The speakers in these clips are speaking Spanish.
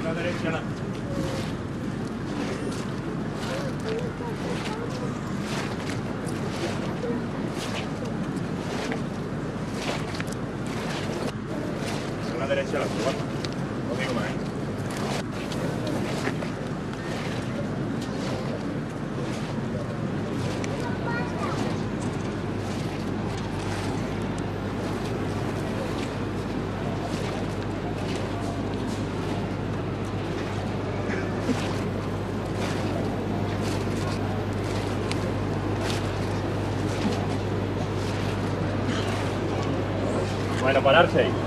la derecha adelante. A la derecha adelante, ¿vale? No digo más, ¿eh? Bueno, pararse ahí.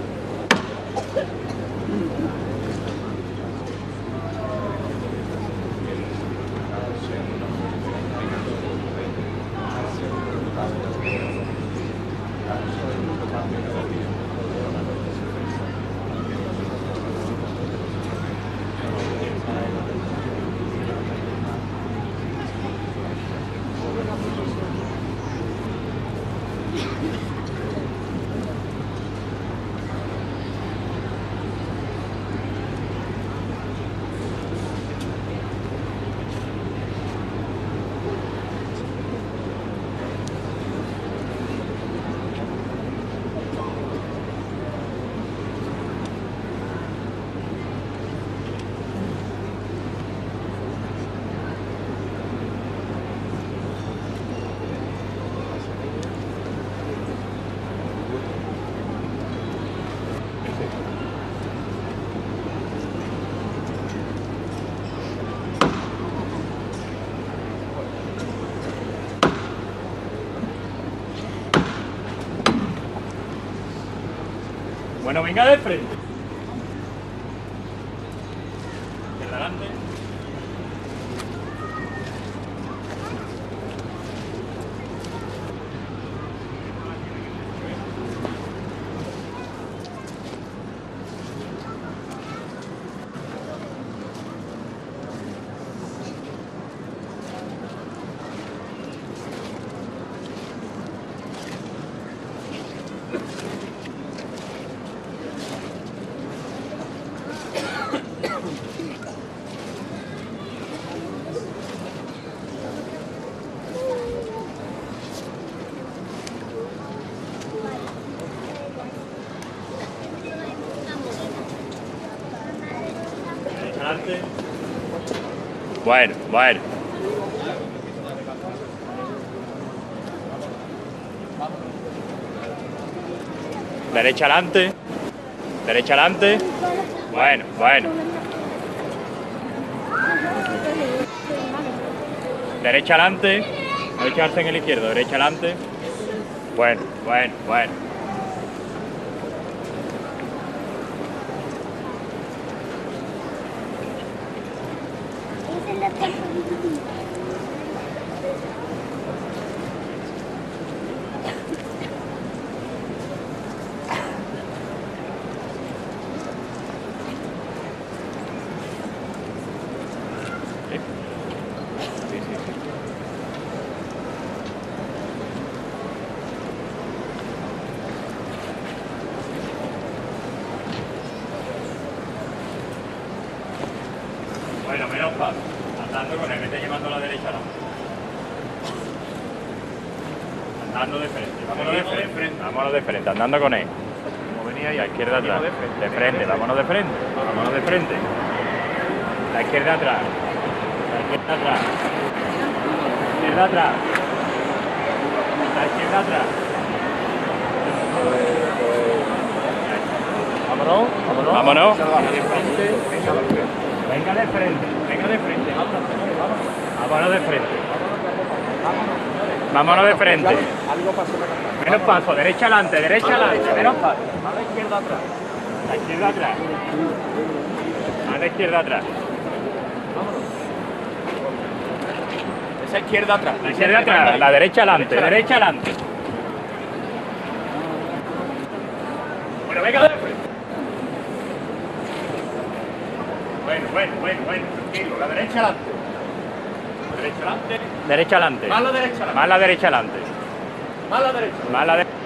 Bueno, venga de frente. Izquierda adelante. Adelante. Bueno, bueno. Derecha adelante. Derecha adelante. Bueno, bueno. Derecha adelante. No echarse en el izquierdo. Derecha adelante. Bueno, bueno, bueno. Bueno, menos paso. Andando con él, me está llevando a la derecha, no. Andando de frente. Vámonos de frente. Vámonos de frente, andando con él. Como venía ahí. La izquierda atrás. De frente, vámonos de frente. Vámonos de frente. La izquierda atrás. La izquierda atrás. La izquierda atrás. La izquierda atrás. Vámonos, vámonos. Vámonos. Venga de frente, venga de frente, vámonos de frente. Vámonos de frente. Menos paso, derecha adelante, menos paso. A la izquierda atrás. La izquierda atrás. A la izquierda atrás. Esa izquierda atrás. La izquierda atrás, la derecha adelante, derecha adelante. Bueno, venga de frente. Bueno, tranquilo, la derecha adelante. Derecha adelante. Derecha adelante. Más la derecha adelante. Más la derecha adelante. Más la derecha. Más la derecha.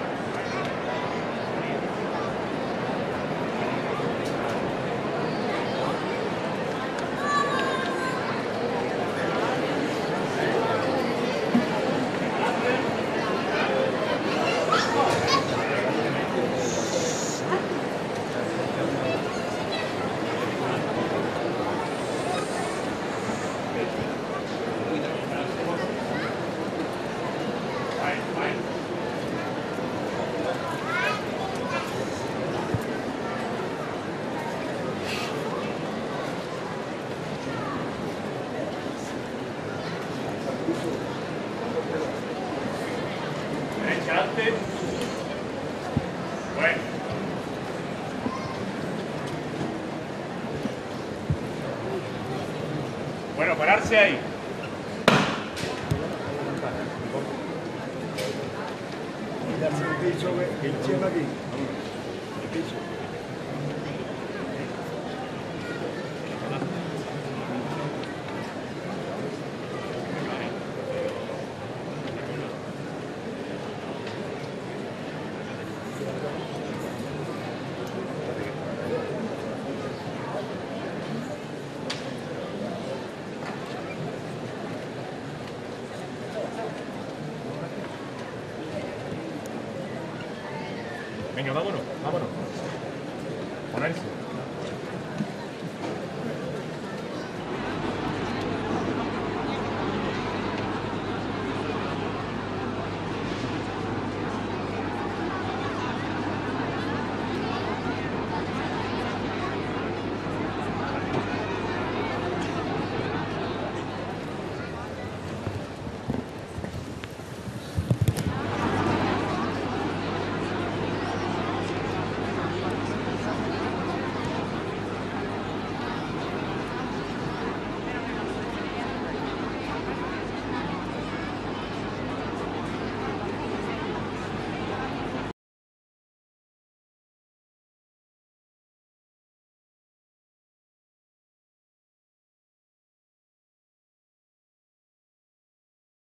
Bueno, pararse ahí. Darse el piso, que encima aquí. El piso. Venga, vámonos, vámonos. Ponerse.